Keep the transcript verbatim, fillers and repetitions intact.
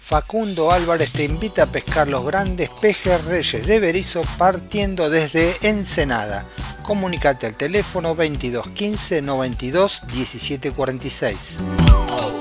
Facundo Álvarez te invita a pescar los grandes pejerreyes de Berisso partiendo desde Ensenada. Comunicate al teléfono veintidós quince noventa y dos diecisiete cuarenta y seis.